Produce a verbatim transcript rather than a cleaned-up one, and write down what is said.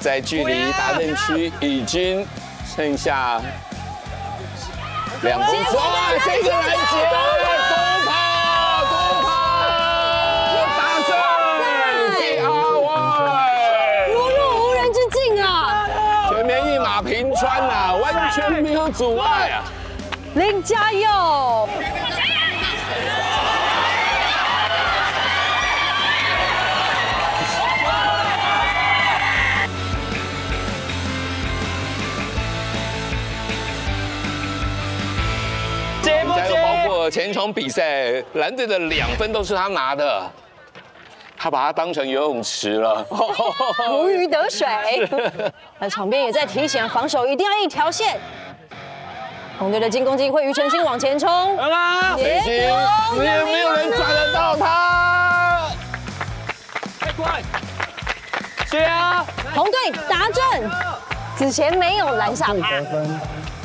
在距离达阵区已经剩下两公尺。哇，这个拦截，多跑，多跑，达阵，第二位， 如入无人之境啊！ 全面一马平川啊，完全没有阻碍啊！ 林加油！ 还有包括前一场比赛，蓝队的两分都是他拿的，他把它当成游泳池了， 如鱼得水。那场边也在提醒，防守一定要一条线。红队的进攻机会，庾澄庆往前冲， 也也没有人抓得到他。 太快，是啊， 红队达阵，子贤没有拦下他。